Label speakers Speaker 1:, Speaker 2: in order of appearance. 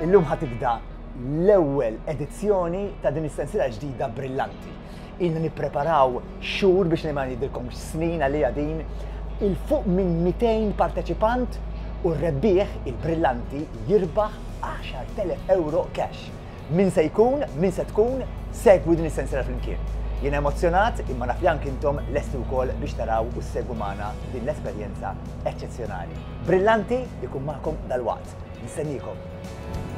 Speaker 1: Illum ħatibda l-ewwel edizzjoni ta' din is-sensiela ġdida brillanti. Ilna nippreparaw xhur biex nima ngħidilkom snin għalija din il-fuq minn 200 parteċipant u r-rebbieħ il-brillanti jirbaħ 10,000 euro cash. Min se jkun, min se tkun, segwu din is-sensiela flimkien. Jien emozjonat imma naf li anke intom lesti wkoll biex taraw u segwu magħna din l-esperjenza eċċezzjonali. Brillanti jkun magħkom dal-waqt. Nistennikom.